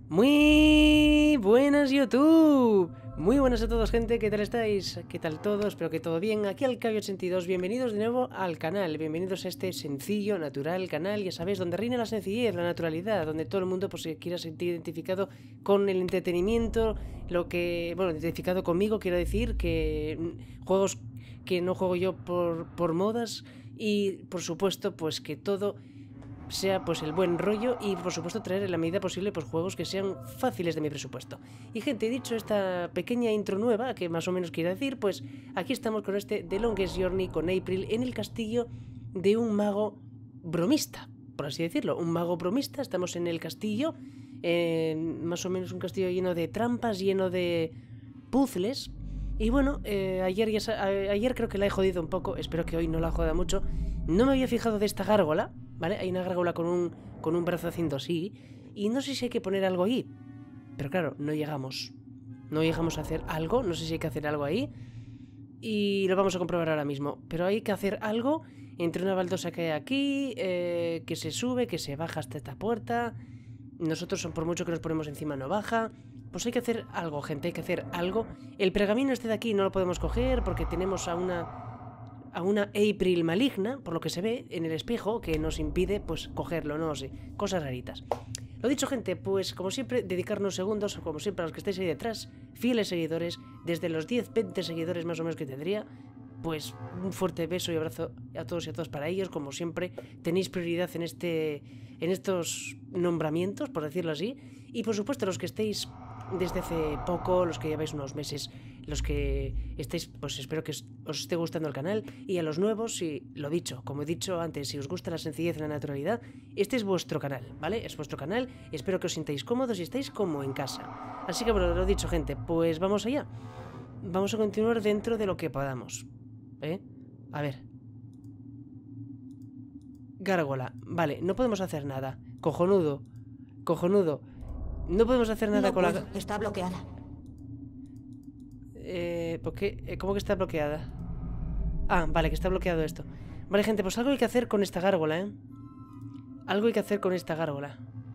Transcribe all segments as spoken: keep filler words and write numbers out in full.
Muy buenas YouTube, muy buenas a todos gente, ¿qué tal estáis? ¿Qué tal todo? Espero que todo bien, aquí Alcavi ochenta y dos, bienvenidos de nuevo al canal, bienvenidos a este sencillo, natural canal, ya sabéis, donde reina la sencillez, la naturalidad, donde todo el mundo pues se quiera sentir identificado con el entretenimiento, lo que, bueno, identificado conmigo, quiero decir, que juegos que no juego yo por, por modas y por supuesto pues que todo sea pues el buen rollo y por supuesto traer en la medida posible pues juegos que sean fáciles de mi presupuesto. Y gente, he dicho esta pequeña intro nueva que más o menos quiere decir, pues aquí estamos con este The Longest Journey con April en el castillo de un mago bromista, por así decirlo, un mago bromista. Estamos en el castillo, eh, más o menos un castillo lleno de trampas, lleno de puzzles. Y bueno, eh, ayer, ya, ayer creo que la he jodido un poco, espero que hoy no la joda mucho. No me había fijado de esta gárgola, ¿vale? Hay una gárgola con un, con un brazo haciendo así, y no sé si hay que poner algo ahí. Pero claro, no llegamos. No llegamos a hacer algo, no sé si hay que hacer algo ahí. Y lo vamos a comprobar ahora mismo. Pero hay que hacer algo entre una baldosa que hay aquí, eh, que se sube, que se baja hasta esta puerta. Nosotros, por mucho que nos ponemos encima, no baja. Pues hay que hacer algo, gente, hay que hacer algo. El pergamino este de aquí no lo podemos coger porque tenemos a una... a una April maligna, por lo que se ve en el espejo, que nos impide, pues, cogerlo, no sé, cosas raritas. Lo dicho, gente, pues, como siempre, dedicarnos segundos, como siempre, a los que estáis ahí detrás, fieles seguidores, desde los diez, veinte seguidores más o menos que tendría, pues, un fuerte beso y abrazo a todos y a todas para ellos, como siempre, tenéis prioridad en este, en estos nombramientos, por decirlo así, y, por supuesto, los que estéis desde hace poco, los que lleváis unos meses, los que estéis, pues espero que os esté gustando el canal, y a los nuevos, si lo dicho, como he dicho antes, si os gusta la sencillez y la naturalidad, este es vuestro canal, ¿vale? Es vuestro canal, espero que os sintáis cómodos y estéis como en casa. Así que bueno, lo dicho, gente, pues vamos allá. Vamos a continuar dentro de lo que podamos, ¿eh? A ver. Gárgola, vale, no podemos hacer nada. Cojonudo, cojonudo. No podemos hacer nada no con puedo. la... Está bloqueada. Eh, ¿por qué? ¿Cómo que está bloqueada? Ah, vale, que está bloqueado esto. Vale, gente, pues algo hay que hacer con esta gárgola, ¿eh? Algo hay que hacer con esta gárgola.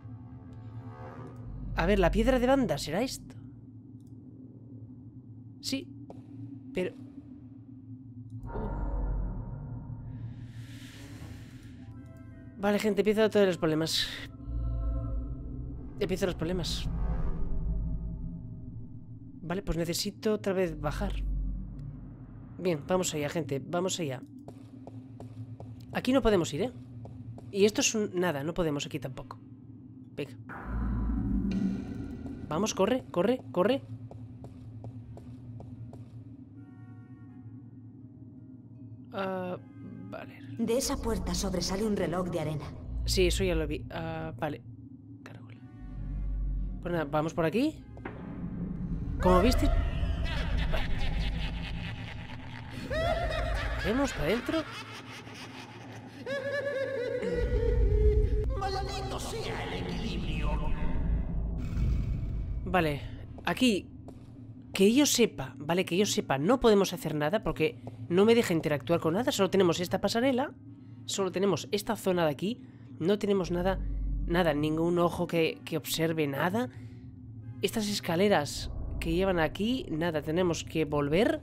A ver, la piedra de banda, ¿será esto? Sí, pero... Vale, gente, empiezo todos los problemas. Empiezo los problemas. Vale, pues necesito otra vez bajar. Bien, vamos allá, gente, vamos allá. Aquí no podemos ir, ¿eh? Y esto es un... nada, no podemos aquí tampoco. Venga. Vamos, corre, corre, corre. Uh, vale. De esa puerta sobresale un reloj de arena. Sí, eso ya lo vi. Uh, vale. Caracola. Pues nada, vamos por aquí. Como viste... Vale. Vemos para adentro. Maldito sea el equilibrio. Vale, aquí, que yo sepa, vale, que yo sepa, no podemos hacer nada porque no me deja interactuar con nada. Solo tenemos esta pasarela, solo tenemos esta zona de aquí, no tenemos nada, nada, ningún ojo que, que observe nada. Estas escaleras que llevan aquí, nada, tenemos que volver.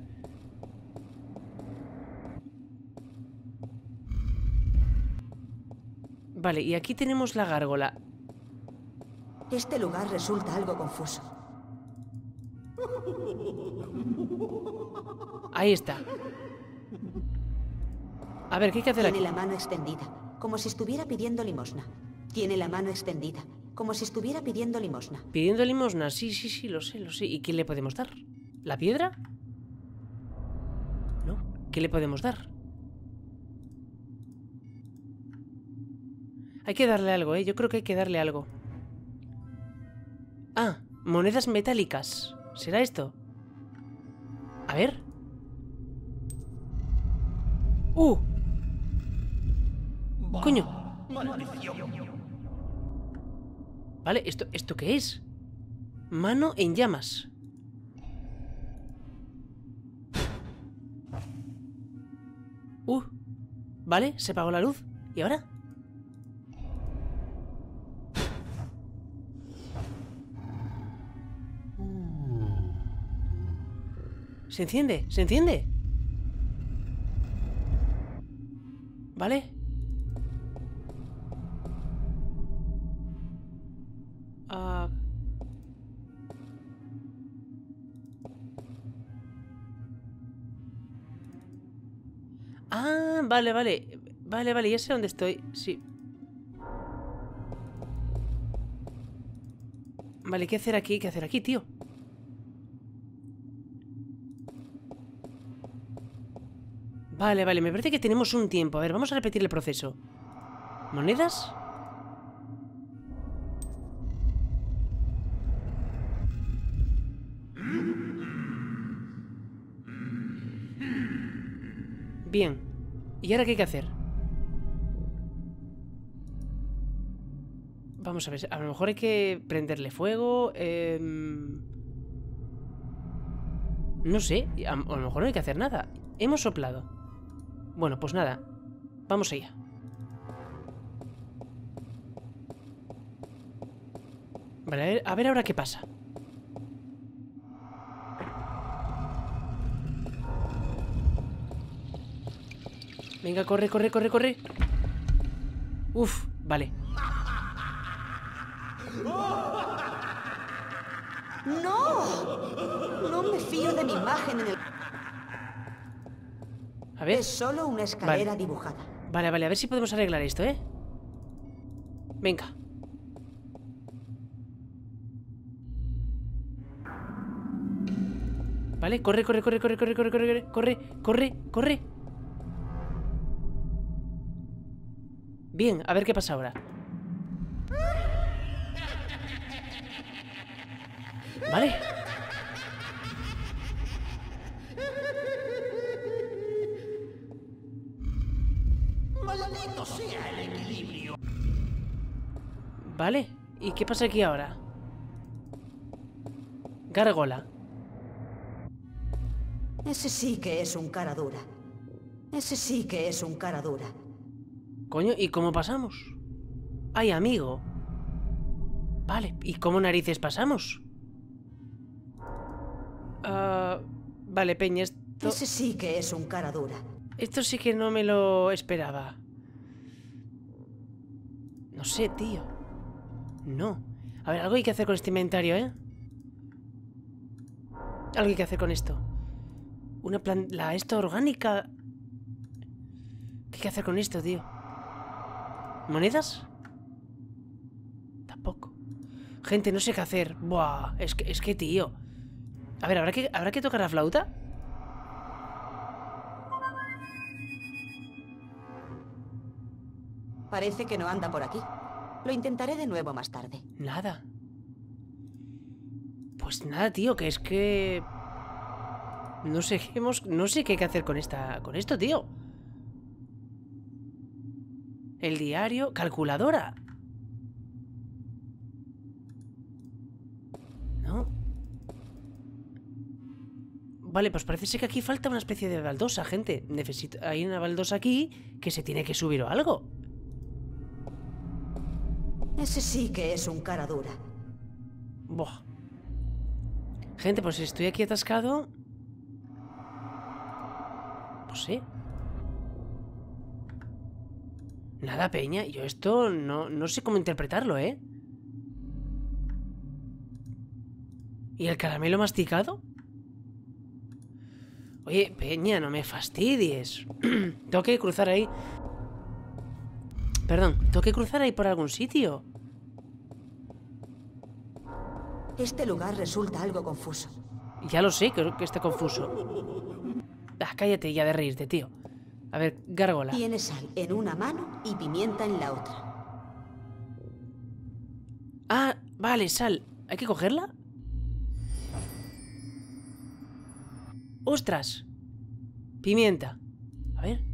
Vale, y aquí tenemos la gárgola. Este lugar resulta algo confuso. Ahí está. A ver, ¿qué hay que hacer aquí? Tiene la mano extendida, como si estuviera pidiendo limosna. Tiene la mano extendida, como si estuviera pidiendo limosna. ¿Pidiendo limosna? Sí, sí, sí, lo sé, lo sé. ¿Y qué le podemos dar? ¿La piedra? ¿No? ¿Qué le podemos dar? Hay que darle algo, ¿eh? Yo creo que hay que darle algo. Ah, monedas metálicas. ¿Será esto? A ver. ¡Uh! ¡Coño! Vale, ¿esto, ¿esto qué es? Mano en llamas. Uh, vale, se apagó la luz. ¿Y ahora? Se enciende, se enciende. ¿Vale? Ah... Ah, vale, vale. Vale, vale, ya sé dónde estoy. Sí. Vale, ¿qué hacer aquí? ¿Qué hacer aquí, tío? Vale, vale, me parece que tenemos un tiempo. A ver, vamos a repetir el proceso. ¿Monedas? Bien. ¿Y ahora qué hay que hacer? Vamos a ver, a lo mejor hay que prenderle fuego. Eh... No sé, a, a lo mejor no hay que hacer nada. Hemos soplado. Bueno, pues nada. Vamos allá. Vale, a ver, a ver ahora qué pasa. Venga, corre, corre, corre, corre. Uf, vale. ¡No! No me fío de mi imagen en el... A ver. Es solo una escalera Vale. dibujada. Vale, vale, a ver si podemos arreglar esto, ¿eh? Venga. Vale, corre, corre, corre, corre, corre, corre, corre, corre, corre, corre. Bien, a ver qué pasa ahora. Vale. Maldito sea el equilibrio. Vale, ¿y qué pasa aquí ahora? Gárgola. Ese sí que es un cara dura. Ese sí que es un cara dura. Coño, ¿y cómo pasamos? Ay, amigo. Vale, ¿y cómo narices pasamos? Uh, vale, Peña, esto... Ese sí que es un cara dura. Esto sí que no me lo esperaba. No sé, tío. No. A ver, algo hay que hacer con este inventario, ¿eh? Algo hay que hacer con esto. Una plan... La esta orgánica... ¿Qué hay que hacer con esto, tío? ¿Monedas? Tampoco. Gente, no sé qué hacer. Buah, es que, es que tío. A ver, ¿habrá que, ¿habrá que tocar la flauta? Parece que no anda por aquí. Lo intentaré de nuevo más tarde. Nada. Pues nada, tío, que es que... No sé qué hemos... No sé qué hay que hacer con esta... Con esto, tío. El diario... Calculadora. ¿No? Vale, pues parece ser que aquí falta una especie de baldosa, gente. Necesito... Hay una baldosa aquí que se tiene que subir o algo. Ese sí que es un cara dura. Buah. Gente, pues estoy aquí atascado. No sé. Nada, Peña. Yo esto no, no sé cómo interpretarlo, ¿eh? ¿Y el caramelo masticado? Oye, Peña, no me fastidies. Tengo que cruzar ahí. Perdón, tengo que cruzar ahí por algún sitio. Este lugar resulta algo confuso. Ya lo sé, creo que está confuso. Ah, cállate ya de reírte, tío. A ver, gárgola. Tiene sal en una mano y pimienta en la otra. Ah, vale, sal. ¿Hay que cogerla? ¡Ostras! Pimienta. A ver.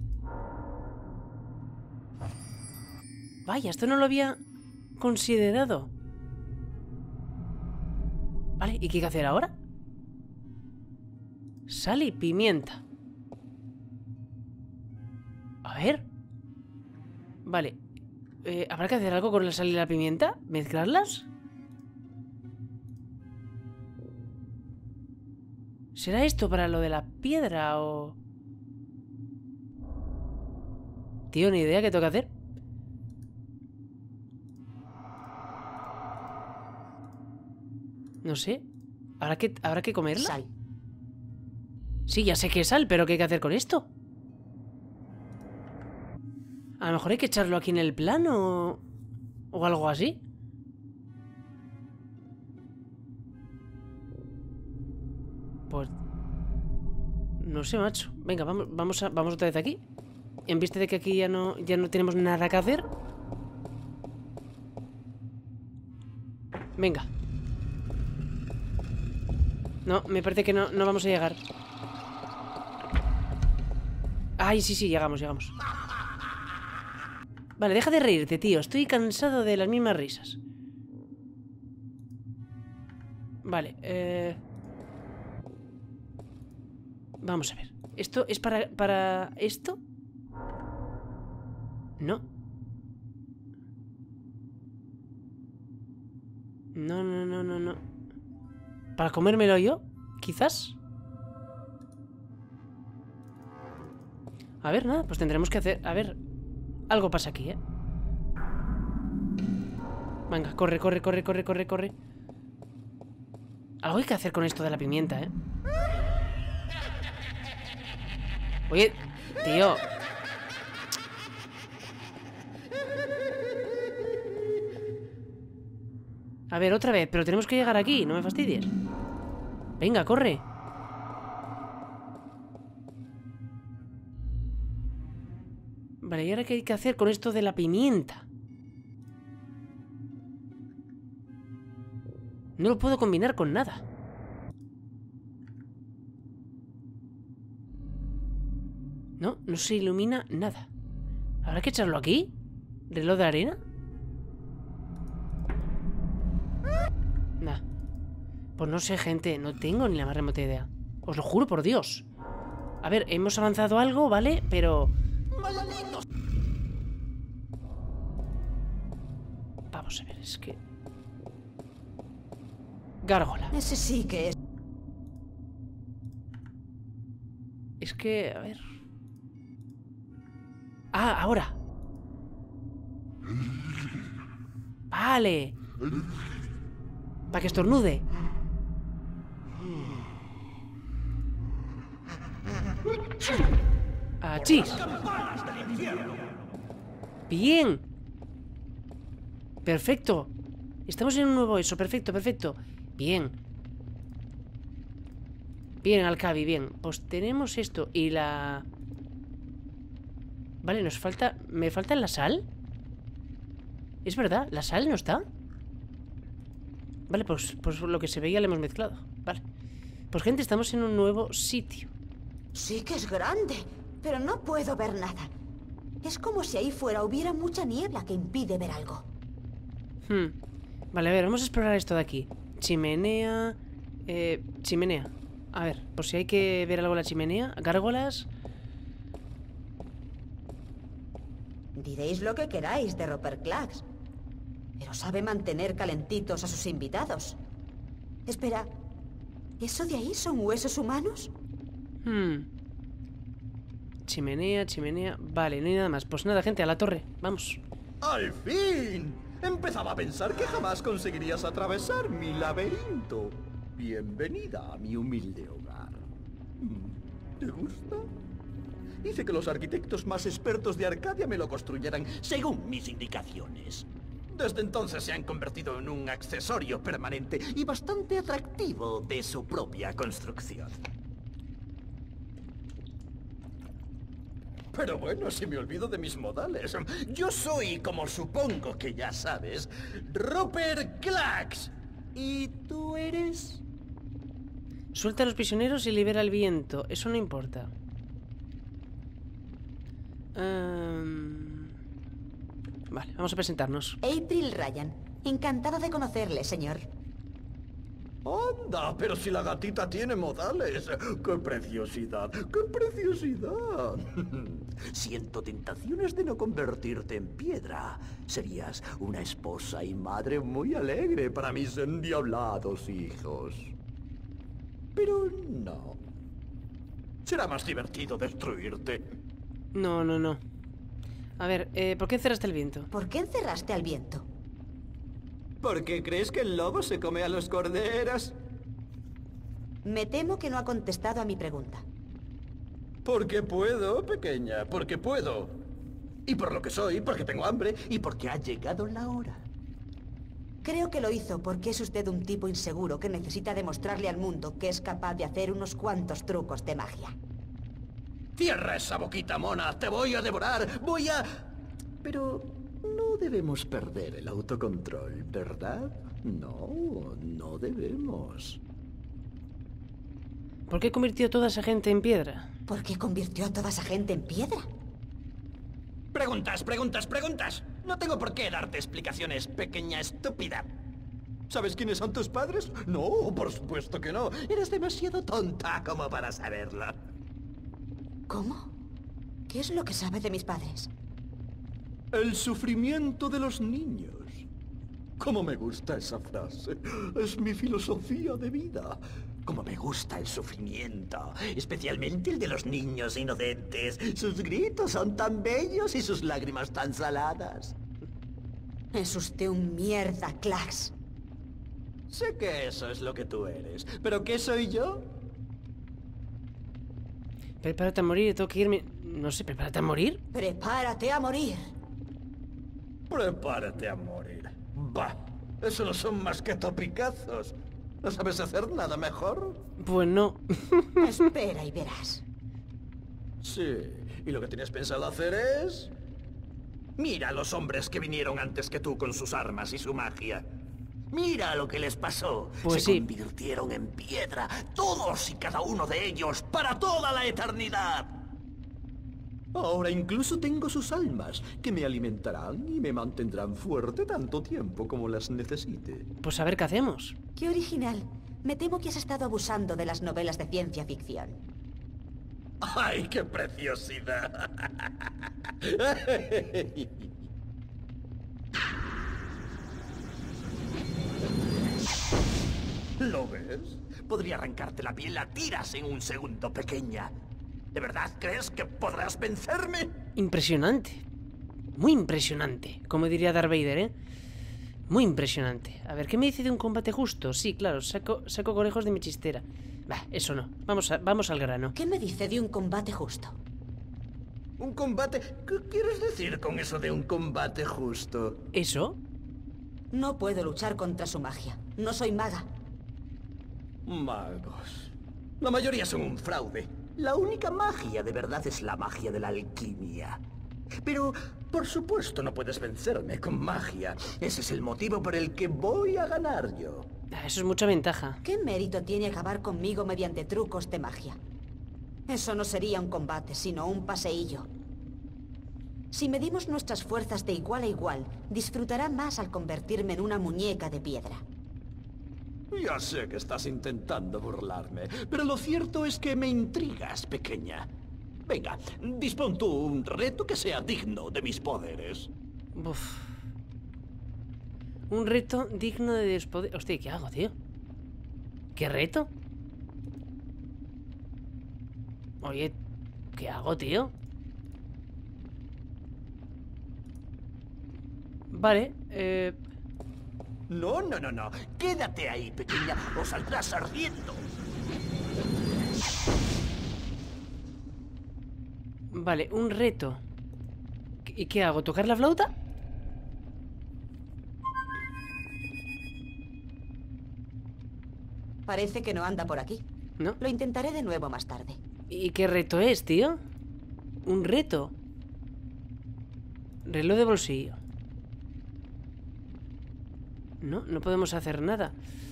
Vaya, esto no lo había considerado. Vale, ¿y qué hay que hacer ahora? Sal y pimienta. A ver. Vale. Eh, ¿Habrá que hacer algo con la sal y la pimienta? ¿Mezclarlas? ¿Será esto para lo de la piedra o...? Tío, ni idea qué tengo que hacer. No sé. ¿Habrá que, ¿habrá que comerla? Sal. Sí, ya sé que es sal, pero ¿qué hay que hacer con esto? A lo mejor hay que echarlo aquí en el plano o algo así. Pues... no sé, macho. Venga, vamos, vamos, a, vamos otra vez aquí. En vista de que aquí ya no, ya no tenemos nada que hacer. Venga. No, me parece que no, no vamos a llegar. Ay, sí, sí, llegamos, llegamos. Vale, deja de reírte, tío. Estoy cansado de las mismas risas. Vale, eh... vamos a ver. ¿Esto es para, para esto? No. No, no, no, no, no. ¿Para comérmelo yo? ¿Quizás? A ver, nada, pues tendremos que hacer... A ver, algo pasa aquí, ¿eh? Venga, corre, corre, corre, corre, corre, corre. Algo hay que hacer con esto de la pimienta, ¿eh? Oye, tío. A ver, otra vez, pero tenemos que llegar aquí, no me fastidies. Venga, corre. Vale, ¿y ahora qué hay que hacer con esto de la pimienta? No lo puedo combinar con nada. No, no se ilumina nada. ¿Habrá que echarlo aquí? ¿Reloj de arena? Nah. Pues no sé, gente. No tengo ni la más remota idea. Os lo juro por Dios. A ver, hemos avanzado algo, ¿vale? Pero... vamos a ver, es que... gárgola. Ese sí que es... Es que... a ver... ah, ahora. Vale. Para que estornude. ¡Achis! Bien. Perfecto. Estamos en un nuevo eso. Perfecto, perfecto. Bien. Bien, Alcabi, bien. Pues tenemos esto y la... vale, nos falta... ¿me falta la sal? Es verdad, ¿la sal no está? Vale, pues, pues lo que se veía lo hemos mezclado. Vale. Pues gente, estamos en un nuevo sitio. Sí que es grande, pero no puedo ver nada. Es como si ahí fuera hubiera mucha niebla que impide ver algo. Hmm. Vale, a ver, vamos a explorar esto de aquí. Chimenea... Eh, chimenea. A ver, por si hay que ver algo en la chimenea. Gárgolas. Diréis lo que queráis de Rupert Clax, pero sabe mantener calentitos a sus invitados. Espera, ¿eso de ahí son huesos humanos? Hmm. Chimenea, chimenea... vale, no hay nada más. Pues nada, gente, a la torre. Vamos. ¡Al fin! Empezaba a pensar que jamás conseguirías atravesar mi laberinto. Bienvenida a mi humilde hogar. ¿Te gusta? Hice que los arquitectos más expertos de Arcadia me lo construyeran según mis indicaciones. Desde entonces se han convertido en un accesorio permanente y bastante atractivo de su propia construcción. Pero bueno, si me olvido de mis modales. Yo soy, como supongo que ya sabes, Rupert Clax. ¿Y tú eres? Suelta a los prisioneros y libera el viento. Eso no importa. Um... Vale, vamos a presentarnos. April Ryan. Encantada de conocerle, señor. ¡Anda! Pero si la gatita tiene modales. ¡Qué preciosidad! ¡Qué preciosidad! Siento tentaciones de no convertirte en piedra. Serías una esposa y madre muy alegre para mis endiablados hijos. Pero no. Será más divertido destruirte. No, no, no. A ver, eh, ¿por qué encerraste el viento? ¿Por qué encerraste al viento? ¿Por qué crees que el lobo se come a los corderos? Me temo que no ha contestado a mi pregunta. Porque puedo, pequeña, porque puedo. Y por lo que soy, porque tengo hambre y porque ha llegado la hora. Creo que lo hizo porque es usted un tipo inseguro que necesita demostrarle al mundo que es capaz de hacer unos cuantos trucos de magia. Cierra esa boquita, mona. Te voy a devorar. Voy a... Pero no debemos perder el autocontrol, ¿verdad? No, no debemos. ¿Por qué convirtió toda esa gente en piedra? ¿Por qué convirtió a toda esa gente en piedra? Preguntas, preguntas, preguntas. No tengo por qué darte explicaciones, pequeña estúpida. ¿Sabes quiénes son tus padres? No, por supuesto que no. Eres demasiado tonta como para saberlo. ¿Cómo? ¿Qué es lo que sabe de mis padres? El sufrimiento de los niños. Cómo me gusta esa frase. Es mi filosofía de vida. Cómo me gusta el sufrimiento, especialmente el de los niños inocentes. Sus gritos son tan bellos y sus lágrimas tan saladas. Es usted un mierda, Clax. Sé que eso es lo que tú eres, pero ¿qué soy yo? Prepárate a morir, tengo que irme... No sé, ¿prepárate a morir? Prepárate a morir. Prepárate a morir. Bah, eso no son más que topicazos. ¿No sabes hacer nada mejor? Pues no. Espera y verás. Sí, y lo que tienes pensado hacer es... Mira a los hombres que vinieron antes que tú con sus armas y su magia. Mira lo que les pasó. Pues Se sí. convirtieron en piedra, todos y cada uno de ellos, para toda la eternidad. Ahora incluso tengo sus almas, que me alimentarán y me mantendrán fuerte tanto tiempo como las necesite. Pues a ver qué hacemos. Qué original. Me temo que has estado abusando de las novelas de ciencia ficción. ¡Ay, qué preciosidad! ¿Lo ves? Podría arrancarte la piel a tiras en un segundo, pequeña. ¿De verdad crees que podrás vencerme? Impresionante. Muy impresionante. Como diría Darth Vader, ¿eh? Muy impresionante. A ver, ¿qué me dice de un combate justo? Sí, claro, saco, saco conejos de mi chistera. Bah, eso no. Vamos, a, vamos al grano. ¿Qué me dice de un combate justo? ¿Un combate? ¿Qué quieres decir con eso de un combate justo? ¿Eso? No puedo luchar contra su magia. No soy maga. Magos. La mayoría son un fraude. La única magia de verdad es la magia de la alquimia. Pero, por supuesto, no puedes vencerme con magia. Ese es el motivo por el que voy a ganar yo. Ah, eso es mucha ventaja. ¿Qué mérito tiene acabar conmigo mediante trucos de magia? Eso no sería un combate, sino un paseillo. Si medimos nuestras fuerzas de igual a igual, disfrutará más al convertirme en una muñeca de piedra. Ya sé que estás intentando burlarme, pero lo cierto es que me intrigas, pequeña. Venga, dispón tú un reto que sea digno de mis poderes. Uf. Un reto digno de despoder... Hostia, ¿qué hago, tío? ¿Qué reto? Oye, ¿qué hago, tío? Vale, eh... No, no, no, no. Quédate ahí, pequeña, o saldrás ardiendo. Vale, un reto. ¿Y qué hago? ¿Tocar la flauta? Parece que no anda por aquí. ¿No? Lo intentaré de nuevo más tarde. ¿Y qué reto es, tío? Un reto. Reloj de bolsillo. No, no podemos hacer nada.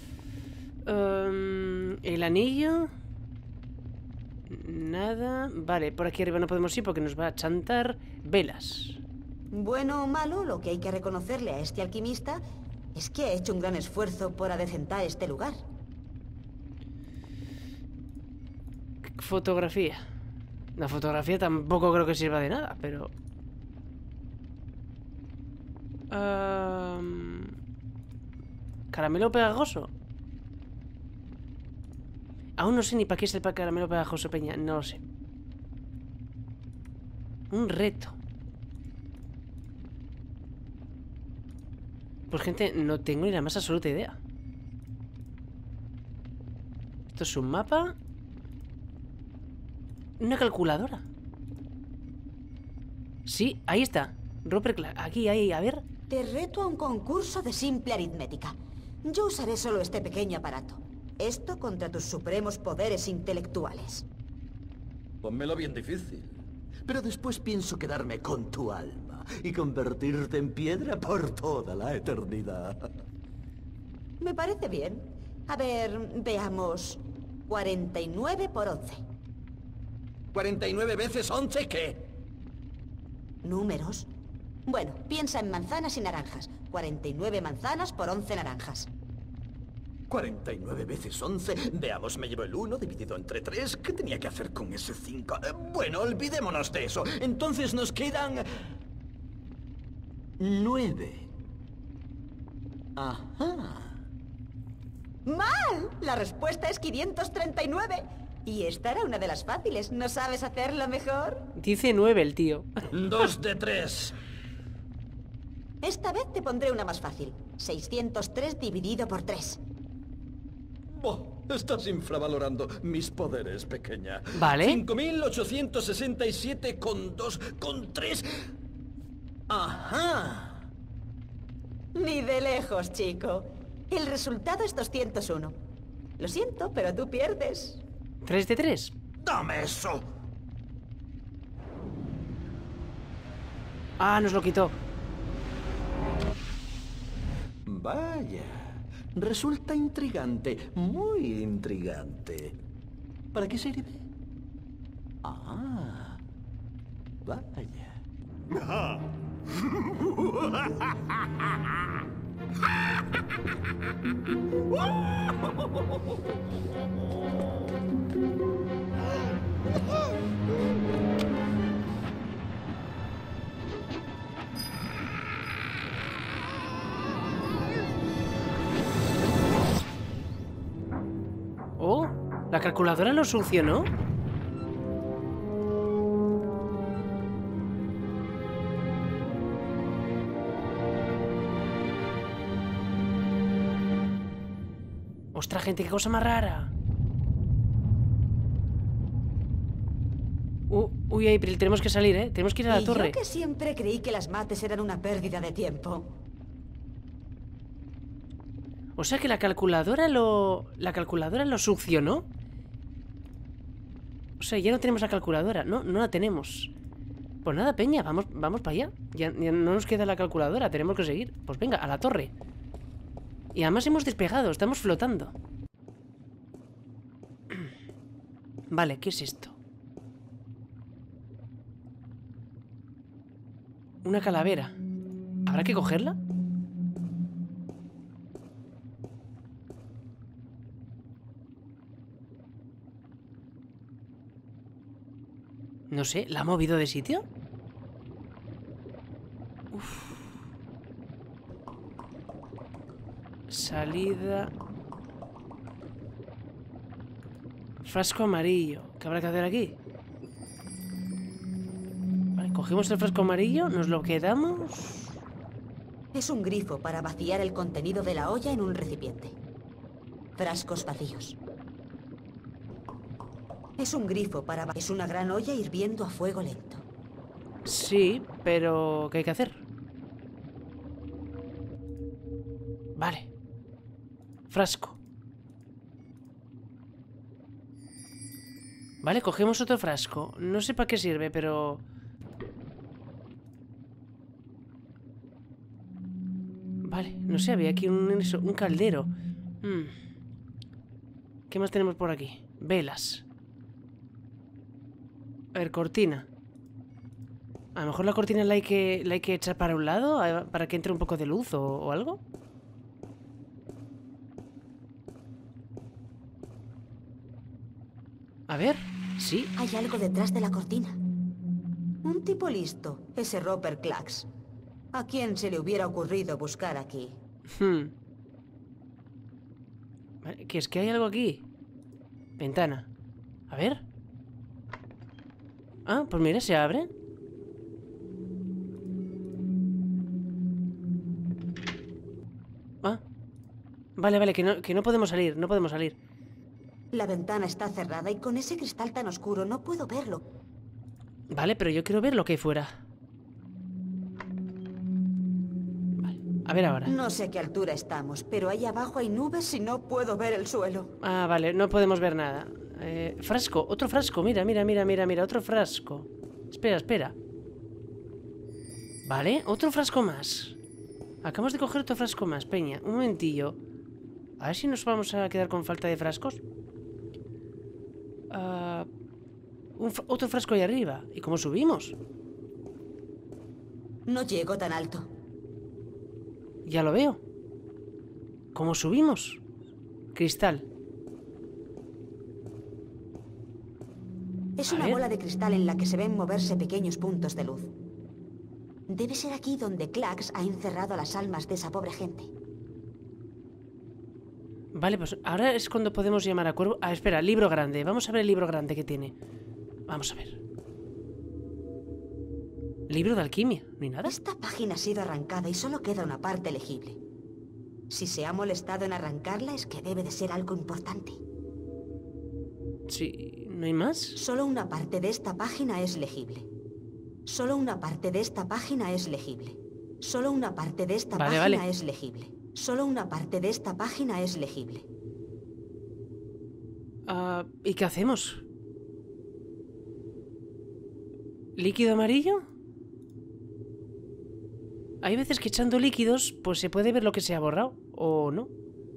Um, el anillo. Nada. Vale, por aquí arriba no podemos ir porque nos va a chantar velas. Bueno o malo, lo que hay que reconocerle a este alquimista es que ha hecho un gran esfuerzo por adecentar este lugar. Fotografía. La fotografía tampoco creo que sirva de nada, pero... Um... Caramelo pegajoso. Aún no sé ni para qué es el caramelo pegajoso, peña. No lo sé. Un reto. Pues gente, no tengo ni la más absoluta idea. Esto es un mapa. Una calculadora. Sí, ahí está. Rupert Clark, aquí, ahí, a ver. Te reto a un concurso de simple aritmética. Yo usaré solo este pequeño aparato. Esto contra tus supremos poderes intelectuales. Pónmelo bien difícil. Pero después pienso quedarme con tu alma y convertirte en piedra por toda la eternidad. Me parece bien. A ver, veamos. cuarenta y nueve por once. ¿cuarenta y nueve veces once qué? ¿Números? Bueno, piensa en manzanas y naranjas. cuarenta y nueve manzanas por once naranjas. cuarenta y nueve veces once. Veamos, me llevo el uno dividido entre tres. ¿Qué tenía que hacer con ese cinco? Eh, bueno, olvidémonos de eso. Entonces nos quedan... nueve. Ajá. ¡Mal! La respuesta es quinientos treinta y nueve. Y esta era una de las fáciles. ¿No sabes hacerlo mejor? Dice nueve el tío. Dos de tres. Esta vez te pondré una más fácil. seiscientos tres dividido por tres. Oh, estás infravalorando mis poderes, pequeña. Vale. cinco mil ochocientos sesenta y siete con dos, con tres. Ajá. Ni de lejos, chico. El resultado es doscientos uno. Lo siento, pero tú pierdes. ¿Tres de tres? ¡Dame eso! Ah, nos lo quitó. Vaya. Resulta intrigante. Muy intrigante. ¿Para qué sirve? Ah. Vaya. Oh, la calculadora lo solucionó. ¡Ostras, gente, qué cosa más rara! Uh, uy, April, tenemos que salir, ¿eh? Tenemos que ir a la y torre. Yo que siempre creí que las mates eran una pérdida de tiempo. O sea que la calculadora lo... La calculadora lo succionó. O sea, ya no tenemos la calculadora. No, no la tenemos. Pues nada, peña, vamos, vamos para allá. Ya, ya no nos queda la calculadora, tenemos que seguir. Pues venga, a la torre. Y además hemos despegado, estamos flotando. Vale, ¿qué es esto? Una calavera. ¿Habrá que cogerla? No sé, ¿la ha movido de sitio? Uf. Salida. Frasco amarillo. ¿Qué habrá que hacer aquí? Vale, cogemos el frasco amarillo, nos lo quedamos. Es un grifo para vaciar el contenido de la olla en un recipiente. Frascos vacíos. Es un grifo para... Es una gran olla hirviendo a fuego lento. Sí, pero ¿qué hay que hacer? Vale. Frasco. Vale, cogemos otro frasco. No sé para qué sirve, pero... Vale, no sé, había aquí un, un caldero. Hmm. ¿Qué más tenemos por aquí? Velas. A ver, cortina. A lo mejor la cortina la hay que, la hay que echar para un lado, para que entre un poco de luz o, o algo. A ver, sí. Hay algo detrás de la cortina. Un tipo listo, ese Rupert Clark. ¿A quién se le hubiera ocurrido buscar aquí? Hmm. Vale, ¿que es que hay algo aquí? Ventana. A ver. Ah, pues mira, se abre. Ah. Vale, vale, que no, que no podemos salir, no podemos salir. La ventana está cerrada y con ese cristal tan oscuro no puedo verlo. Vale, pero yo quiero ver lo que hay fuera. Vale, a ver ahora. No sé a qué altura estamos, pero ahí abajo hay nubes y no puedo ver el suelo. Ah, vale, no podemos ver nada. Eh, frasco, otro frasco, mira, mira, mira, mira, mira, otro frasco. Espera, espera. Vale, otro frasco más. Acabamos de coger otro frasco más, Peña. Un momentillo. A ver si nos vamos a quedar con falta de frascos. Uh, un fr otro frasco ahí arriba. ¿Y cómo subimos? No llego tan alto. Ya lo veo. ¿Cómo subimos? Cristal. Es A una ver. bola de cristal en la que se ven moverse pequeños puntos de luz. Debe ser aquí donde Clax ha encerrado a las almas de esa pobre gente. Vale, pues ahora es cuando podemos llamar a Cuervo. Ah, espera, libro grande. Vamos a ver el libro grande que tiene. Vamos a ver. Libro de alquimia, ¿no hay nada? Esta página ha sido arrancada y solo queda una parte legible. Si se ha molestado en arrancarla es que debe de ser algo importante. Sí, ¿no hay más? Solo una parte de esta página es legible. Solo una parte de esta página es legible. Solo una parte de esta Vale, página vale. es legible. Solo una parte de esta página es legible. Ah, ¿y qué hacemos? ¿Líquido amarillo? Hay veces que echando líquidos, pues se puede ver lo que se ha borrado, ¿o no?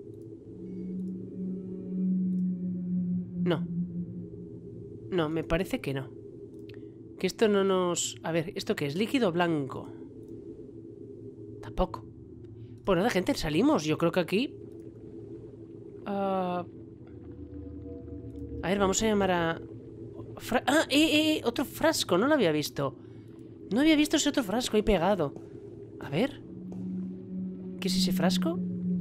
No. No, me parece que no. Que esto no nos... A ver, ¿esto qué es? Líquido blanco. Tampoco. Pues nada, gente, salimos. Yo creo que aquí... Ah... A ver, vamos a llamar a... Fra... Ah, eh, eh, eh, otro frasco, no lo había visto. No había visto ese otro frasco ahí pegado. A ver. ¿Qué es ese frasco?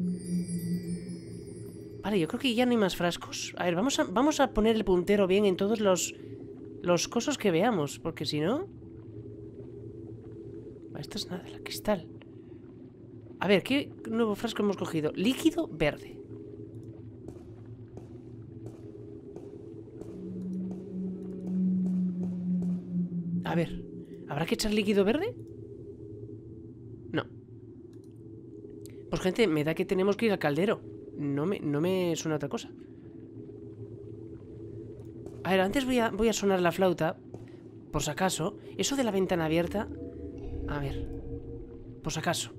Vale, yo creo que ya no hay más frascos. A ver, vamos a, vamos a poner el puntero bien en todos los... Los cosos que veamos, porque si no... Vale, esto es nada, el cristal. A ver, ¿qué nuevo frasco hemos cogido? Líquido verde. A ver, ¿habrá que echar líquido verde? No. Pues gente, me da que tenemos que ir al caldero. No me, no me suena otra cosa. A ver, antes voy a, voy a sonar la flauta. Por si acaso. Eso de la ventana abierta. A ver. Por si acaso.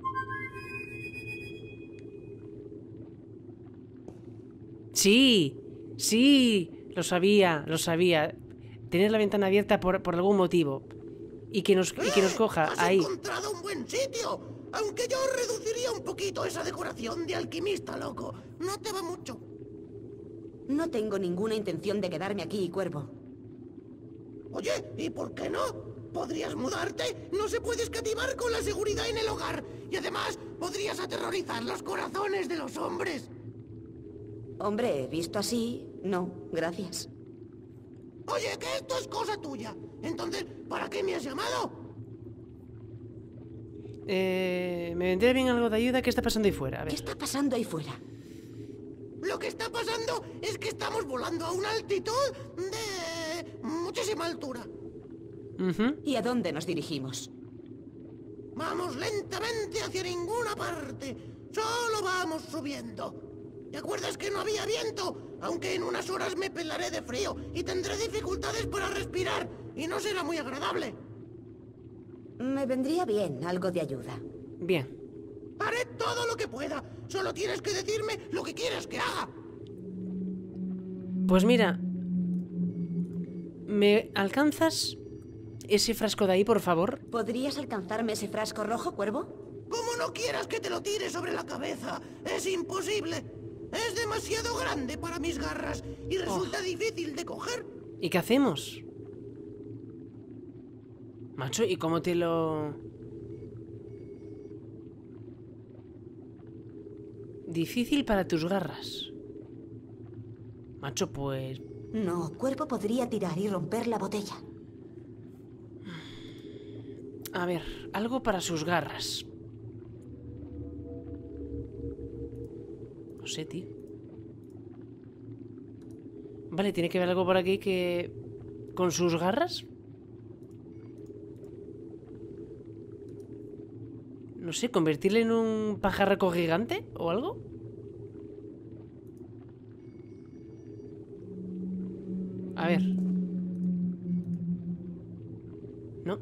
Sí. Sí. Lo sabía, lo sabía. Tener la ventana abierta por, por algún motivo. Y que nos, y que nos coja ¡Has ahí. encontrado un buen sitio! Aunque yo reduciría un poquito esa decoración de alquimista, loco. No te va mucho. No tengo ninguna intención de quedarme aquí, Cuervo. Oye, ¿y por qué no? ¿Podrías mudarte? No se puede escatimar con la seguridad en el hogar. Y además, podrías aterrorizar los corazones de los hombres. Hombre, visto así, no, gracias. Oye, que esto es cosa tuya. Entonces, ¿para qué me has llamado? Eh, me vendría bien algo de ayuda. ¿Qué está pasando ahí fuera? A ¿Qué ver. está pasando ahí fuera? Lo que está pasando es que estamos volando a una altitud de muchísima altura. Ujú. ¿Y a dónde nos dirigimos? Vamos lentamente hacia ninguna parte. Solo vamos subiendo. ¿Te acuerdas que no había viento? Aunque en unas horas me pelaré de frío y tendré dificultades para respirar. Y no será muy agradable. Me vendría bien algo de ayuda. Bien. Haré todo lo que pueda. Solo tienes que decirme lo que quieres que haga. Pues mira. ¿Me alcanzas ese frasco de ahí, por favor? ¿Podrías alcanzarme ese frasco rojo, Cuervo? Como no quieras que te lo tire sobre la cabeza, es imposible. Es demasiado grande para mis garras y resulta difícil de coger. ¿Y qué hacemos? Macho, ¿y cómo te lo...? Difícil para tus garras. Macho, pues... No, Cuervo podría tirar y romper la botella. A ver, algo para sus garras. No sé, tío. Vale, tiene que haber algo por aquí que... ¿Con sus garras? No sé, ¿convertirle en un pajarraco gigante o algo? A ver. No.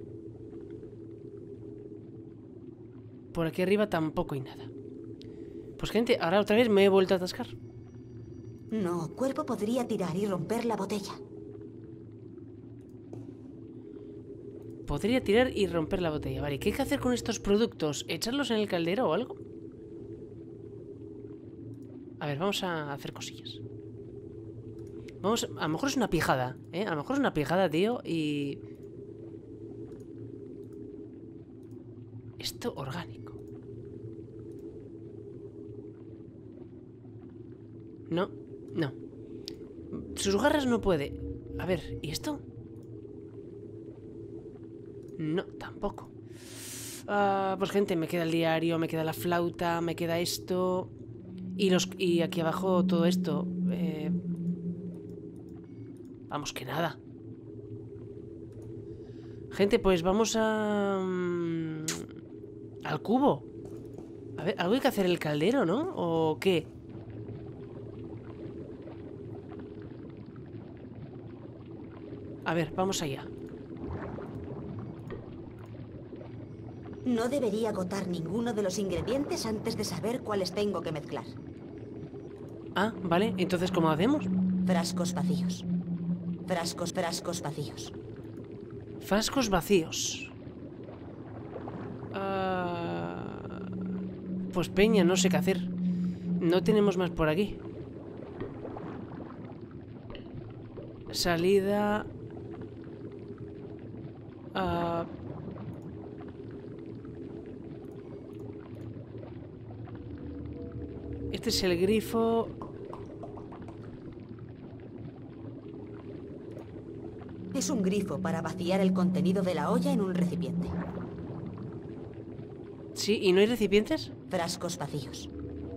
Por aquí arriba tampoco hay nada. Pues gente, ahora otra vez me he vuelto a atascar. No, Cuervo podría tirar y romper la botella. Podría tirar y romper la botella. Vale, ¿qué hay que hacer con estos productos? ¿Echarlos en el caldero o algo? A ver, vamos a hacer cosillas. Vamos, a lo mejor es una pijada, ¿eh? A lo mejor es una pijada, tío, y... Esto orgánico. No, no. Sus garras no puede. A ver, ¿y esto? No, tampoco. Uh, pues gente, me queda el diario, me queda la flauta, me queda esto. Y los y aquí abajo todo esto. Eh, vamos, que nada. Gente, pues vamos a... Um, al cubo. A ver, algo hay que hacer en el caldero, ¿no? ¿O qué? A ver, vamos allá. No debería agotar ninguno de los ingredientes antes de saber cuáles tengo que mezclar. Ah, vale. Entonces, ¿cómo hacemos? Frascos vacíos. Frascos, frascos vacíos. Frascos vacíos. Uh, pues peña, no sé qué hacer. No tenemos más por aquí. Salida... Uh, este es el grifo. Es un grifo para vaciar el contenido de la olla en un recipiente. Sí, ¿y no hay recipientes? Frascos vacíos.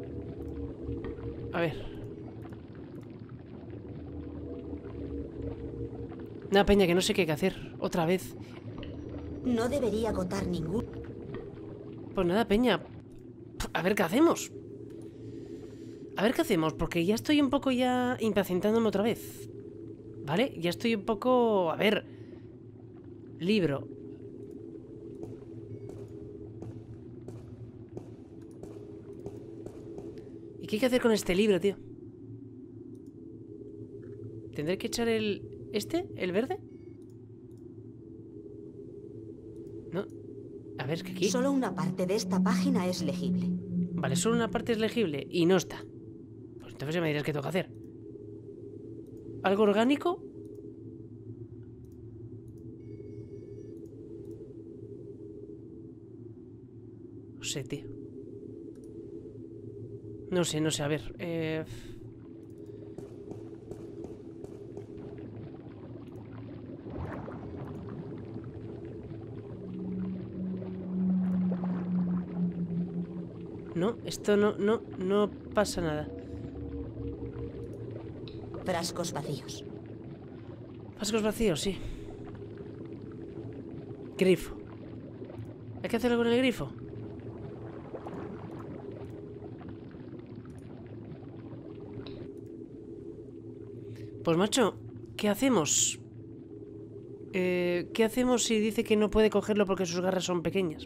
A ver. Nada, peña, que no sé qué hay que hacer. Otra vez. No debería agotar ningún... Pues nada, peña. A ver qué hacemos. A ver qué hacemos, porque ya estoy un poco ya impacientándome otra vez. ¿Vale? Ya estoy un poco... A ver. Libro. ¿Y qué hay que hacer con este libro, tío? ¿Tendré que echar el... ¿Este? ¿El verde? No. A ver, es que aquí... Solo una parte de esta página es legible. Vale, solo una parte es legible y no está. Pues entonces ya me dirás qué tengo que hacer. ¿Algo orgánico? No sé, tío. No sé, no sé, a ver. Eh... No, esto no, no, no pasa nada. Frascos vacíos. Frascos vacíos, sí. Grifo. ¿Hay que hacerlo con el grifo? Pues macho, ¿qué hacemos? Eh, ¿Qué hacemos si dice que no puede cogerlo porque sus garras son pequeñas?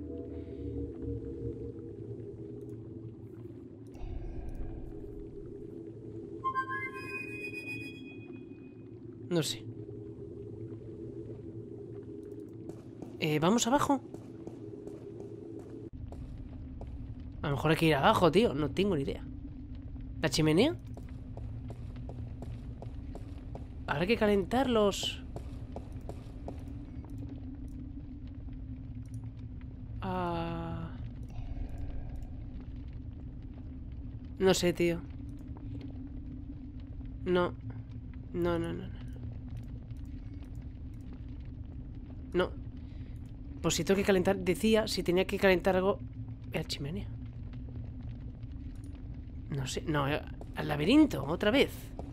No sé. Eh, ¿vamos abajo? A lo mejor hay que ir abajo, tío. No tengo ni idea. ¿La chimenea? Habrá que calentarlos. Ah... No sé, tío. No. No, no, no, no. No. Pues si tengo que calentar... Decía si tenía que calentar algo... La chimenea. No sé. No, eh, al laberinto. Otra vez.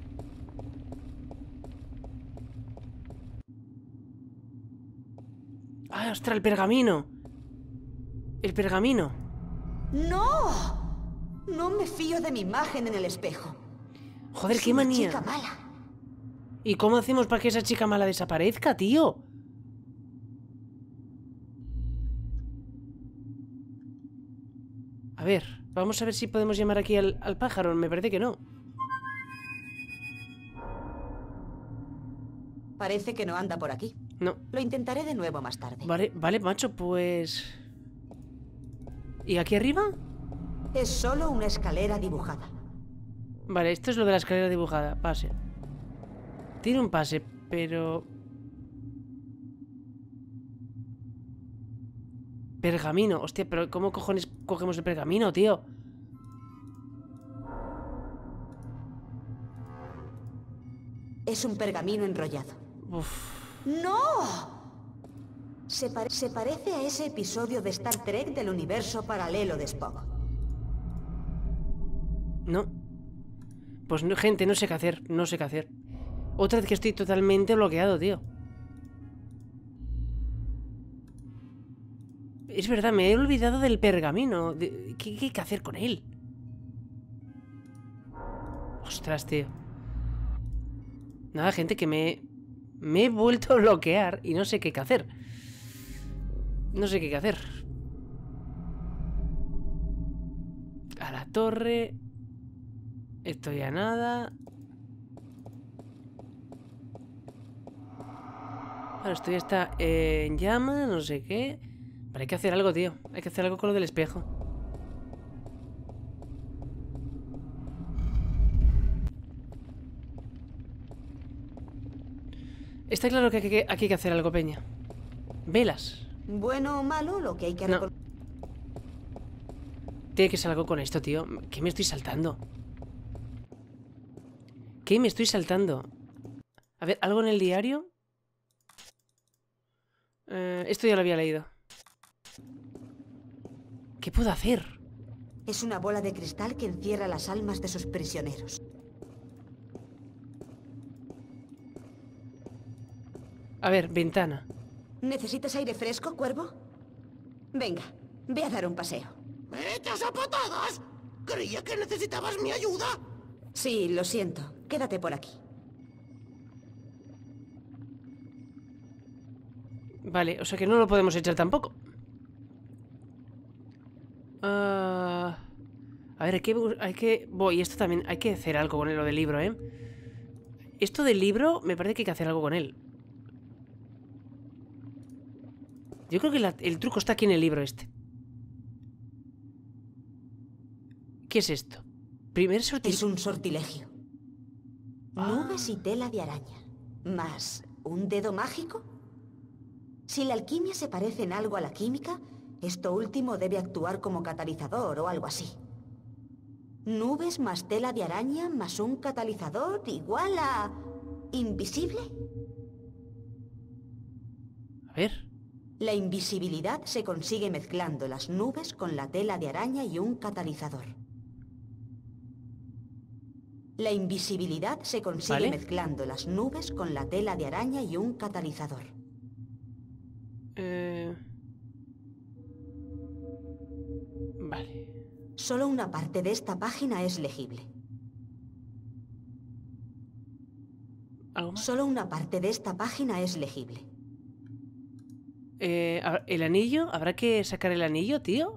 ¡Ah, ostras! El pergamino. El pergamino. ¡No! No me fío de mi imagen en el espejo. Joder, Es qué una manía. chica mala. ¿Y cómo hacemos para que esa chica mala desaparezca, tío? A ver, vamos a ver si podemos llamar aquí al, al pájaro. Me parece que no. Parece que no anda por aquí. No. Lo intentaré de nuevo más tarde. Vale, vale, macho, pues... ¿Y aquí arriba? Es solo una escalera dibujada. Vale, esto es lo de la escalera dibujada. Pase. Tiene un pase, pero... Pergamino. Hostia, pero ¿cómo cojones cogemos el pergamino, tío? Es un pergamino enrollado. Uf. ¡No! Se, pare- se parece a ese episodio de Star Trek del universo paralelo de Spock. No. Pues no, gente, no sé qué hacer. No sé qué hacer. Otra vez que estoy totalmente bloqueado, tío. Es verdad, me he olvidado del pergamino. De- ¿Qué, ¿Qué hay que hacer con él? Ostras, tío. Nada, gente, que me... Me he vuelto a bloquear y no sé qué hay que hacer. No sé qué hay que hacer. A la torre. Esto ya nada. Ahora esto ya está en llamas, no sé qué. Pero hay que hacer algo, tío. Hay que hacer algo con lo del espejo. Está claro que aquí, que aquí hay que hacer algo, peña. Velas. Bueno o malo, lo que hay que No. recordar. Tiene que ser algo con esto, tío. ¿Qué me estoy saltando? ¿Qué me estoy saltando? A ver, ¿algo en el diario? Eh, esto ya lo había leído. ¿Qué puedo hacer? Es una bola de cristal que encierra las almas de sus prisioneros. A ver, ventana. ¿Necesitas aire fresco, cuervo? Venga, ve a dar un paseo. ¿Me echas a patadas? Creía que necesitabas mi ayuda. Sí, lo siento. Quédate por aquí. Vale, o sea que no lo podemos echar tampoco. Ah, a ver, hay que... bu- Hay que... Voy, esto también... Hay que hacer algo con lo del libro, ¿eh? Esto del libro me parece que hay que hacer algo con él. Yo creo que la- el truco está aquí en el libro este. ¿Qué es esto? Primer sorteo. Es un sortilegio. Nubes y tela de araña. ¿Más un dedo mágico? Si la alquimia se parece en algo a la química, esto último debe actuar como catalizador o algo así. Nubes más tela de araña más un catalizador igual a... ¿invisible? A ver. La invisibilidad se consigue mezclando las nubes con la tela de araña y un catalizador. La invisibilidad se consigue ¿Vale? mezclando las nubes con la tela de araña y un catalizador. Eh... Vale. Solo una parte de esta página es legible. ¿Algo más? Solo una parte de esta página es legible. Eh, a- ¿El anillo? ¿Habrá que sacar el anillo, tío?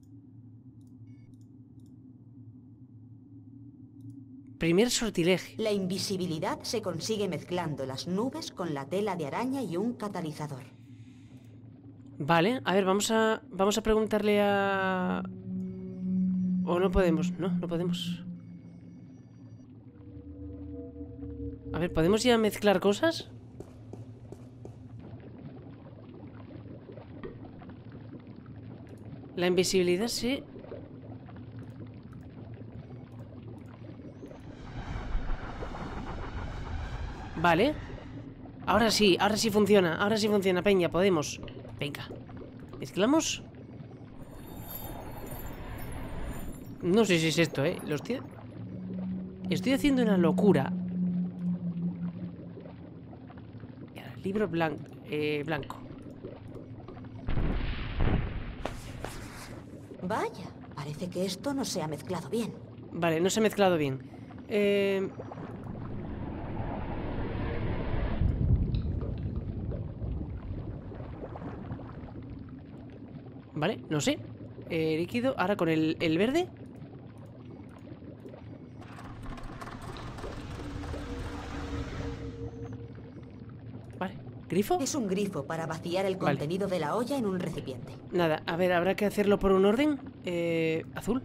Primer sortilegio. La invisibilidad se consigue mezclando las nubes con la tela de araña y un catalizador. Vale, a ver, vamos a... Vamos a preguntarle a... ¿O no podemos? No, no podemos. A ver, ¿podemos ya mezclar cosas? La invisibilidad sí. Vale. Ahora sí, ahora sí funciona. Ahora sí funciona, peña, podemos. Venga. Mezclamos. No sé si es esto, ¿eh? Lo estoy... Estoy haciendo una locura. Libro blanco. Eh, blanco. Vaya, parece que esto no se ha mezclado bien. Vale, no se ha mezclado bien. Eh... Vale, no sé. Eh, líquido, ahora con el, el verde. Vale, ¿grifo? Es un grifo para vaciar el Vale. contenido de la olla en un recipiente. Nada, a ver, habrá que hacerlo por un orden. Eh, azul.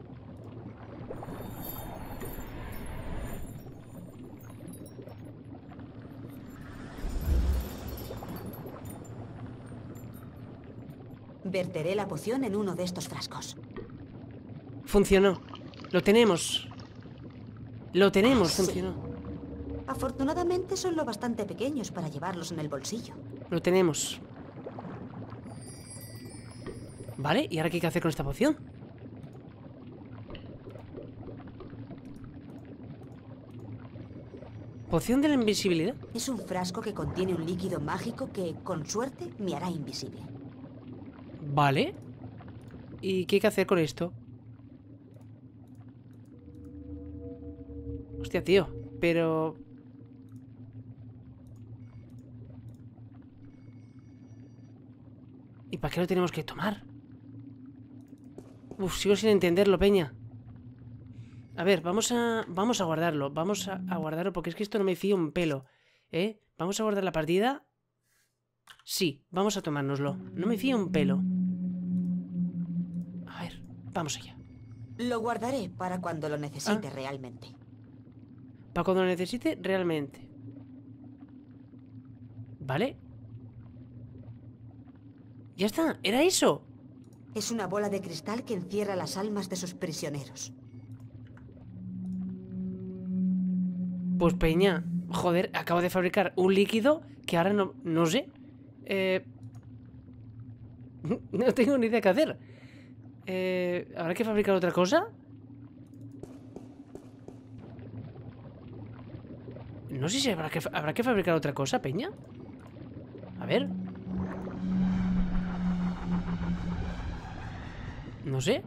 Verteré la poción en uno de estos frascos. Funcionó. Lo tenemos. Lo tenemos, Ah, sí. funcionó. Afortunadamente son lo bastante pequeños para llevarlos en el bolsillo. Lo tenemos. Vale, ¿y ahora qué hay que hacer con esta poción? Poción de la invisibilidad. Es un frasco que contiene un líquido mágico que, con suerte, me hará invisible. Vale. ¿Y qué hay que hacer con esto? Hostia, tío. Pero... ¿Y para qué lo tenemos que tomar? Uf, sigo sin entenderlo, peña. A ver, vamos a... Vamos a guardarlo. Vamos a, a guardarlo porque es que esto no me fío un pelo. ¿Eh? Vamos a guardar la partida. Sí, vamos a tomárnoslo. No me fío un pelo. A ver, vamos allá. Lo guardaré para cuando lo necesite Ah. realmente. Para cuando lo necesite realmente. ¿Vale? Ya está, era eso. Es una bola de cristal que encierra las almas de sus prisioneros. Pues peña, joder, acabo de fabricar un líquido que ahora no, no sé. Eh, no tengo ni idea qué hacer. Eh, ¿Habrá que fabricar otra cosa? No sé si habrá que, habrá que fabricar otra cosa, peña. A ver. No sé.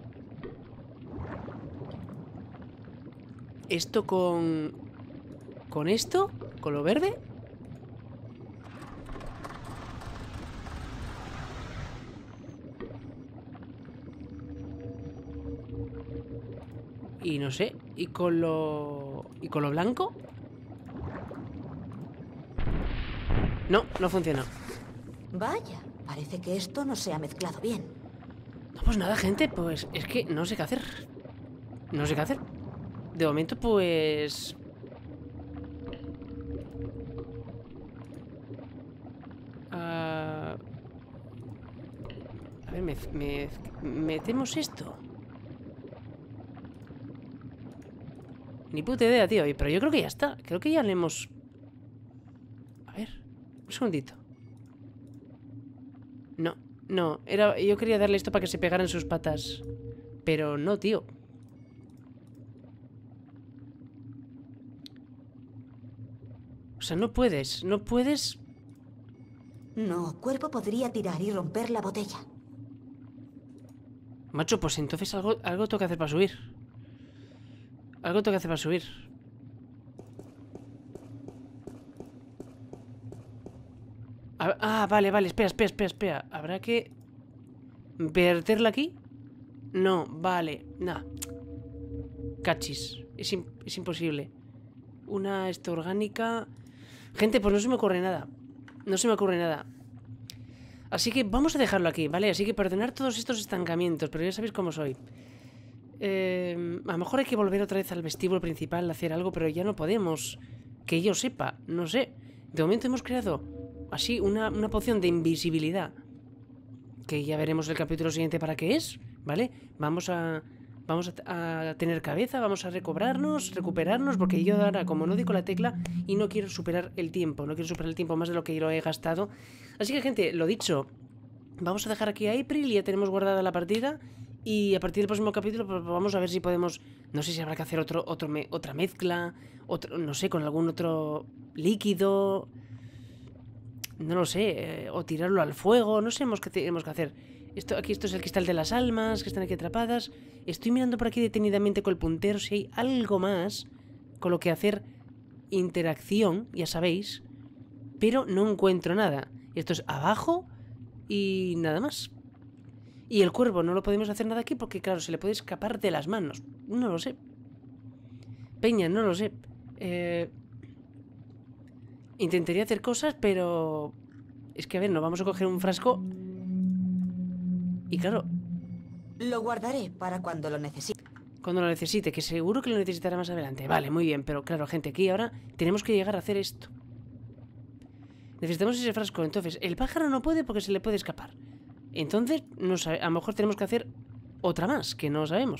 Esto con... ¿Con esto? ¿Con lo verde? Y no sé. ¿Y con lo... ¿Y con lo blanco? No, no funcionó. Vaya, parece que esto no se ha mezclado bien. No, pues nada, gente, pues es que no sé qué hacer. No sé qué hacer. De momento, pues... Ah, a ver, me, me- metemos esto. Ni puta idea, tío. Pero yo creo que ya está. Creo que ya le hemos... A ver, un segundito. No, no. Era... Yo quería darle esto para que se pegaran sus patas. Pero no, tío. O sea, no puedes. No puedes... No, Cuervo podría tirar y romper la botella. Macho, pues entonces algo, algo tengo que hacer para subir. Algo tengo que hacer para subir. A- Ah, vale, vale, espera, espera, espera, espera. ¿Habrá que verterla aquí? No, vale, nah. Cachis, es, im- es imposible. Una esta orgánica... Gente, pues no se me ocurre nada. No se me ocurre nada. Así que vamos a dejarlo aquí, ¿vale? Así que perdonar todos estos estancamientos, pero ya sabéis cómo soy. Eh, a lo mejor hay que volver otra vez al vestíbulo principal a hacer algo, pero ya no podemos. Que yo sepa, no sé. De momento hemos creado así una, una poción de invisibilidad. Que ya veremos el capítulo siguiente para qué es, ¿vale? Vamos a, Vamos a, a tener cabeza, vamos a recobrarnos, recuperarnos, porque yo ahora, como no digo la tecla, y no quiero superar el tiempo, no quiero superar el tiempo más de lo que yo he gastado. Así que, gente, lo dicho, vamos a dejar aquí a April, ya tenemos guardada la partida, y a partir del próximo capítulo pues, vamos a ver si podemos, no sé si habrá que hacer otro, otro me, otra mezcla, otro, no sé, con algún otro líquido, no lo sé, eh, o tirarlo al fuego, no sé qué tenemos que hacer. Esto, aquí esto es el cristal de las almas, que están aquí atrapadas. Estoy mirando por aquí detenidamente con el puntero si hay algo más con lo que hacer interacción, ya sabéis. Pero no encuentro nada. Esto es abajo y nada más. Y el cuervo no lo podemos hacer nada aquí porque, claro, se le puede escapar de las manos. No lo sé. Peña, no lo sé. Eh... Intentaría hacer cosas, pero... Es que, a ver, nos vamos a coger un frasco... Y claro... Lo guardaré para cuando lo necesite. Cuando lo necesite, que seguro que lo necesitará más adelante. Vale, muy bien, pero claro, gente, aquí ahora tenemos que llegar a hacer esto. Necesitamos ese frasco, entonces el pájaro no puede porque se le puede escapar. Entonces, no sabe, a lo mejor tenemos que hacer otra más, que no sabemos.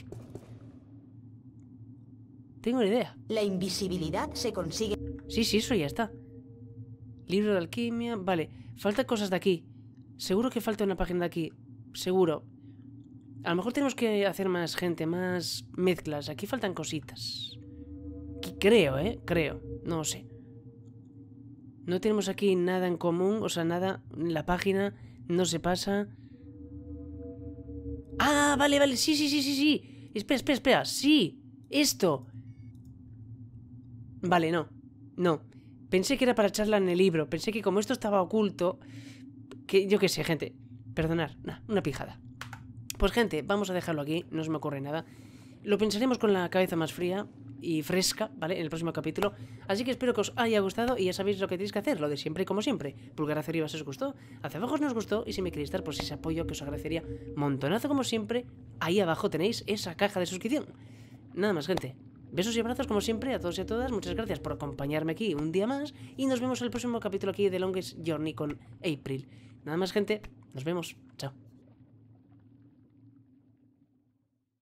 Tengo una idea. La invisibilidad se consigue... Sí, sí, eso ya está. Libro de alquimia, vale. Faltan cosas de aquí. Seguro que falta una página de aquí. Seguro. A lo mejor tenemos que hacer más gente, más mezclas. Aquí faltan cositas. Creo, ¿eh? Creo. No sé. No tenemos aquí nada en común. O sea, nada. La página no se pasa. Ah, vale, vale. Sí, sí, sí, sí, sí. Espera, espera, espera. Sí. Esto. Vale, no. No. Pensé que era para echarla en el libro. Pensé que como esto estaba oculto... Que yo qué sé, gente. Perdonad, nah, una pijada. Pues gente, vamos a dejarlo aquí, no se me ocurre nada. Lo pensaremos con la cabeza más fría y fresca, ¿vale? En el próximo capítulo. Así que espero que os haya gustado y ya sabéis lo que tenéis que hacer, lo de siempre y como siempre. Pulgar hacia arriba si os gustó, hacia abajo si no os gustó y si me queréis dar pues ese apoyo que os agradecería montonazo como siempre. Ahí abajo tenéis esa caja de suscripción. Nada más, gente. Besos y abrazos como siempre a todos y a todas. Muchas gracias por acompañarme aquí un día más y nos vemos en el próximo capítulo aquí de Longest Journey con April. Nada más, gente. Nos vemos. Chao.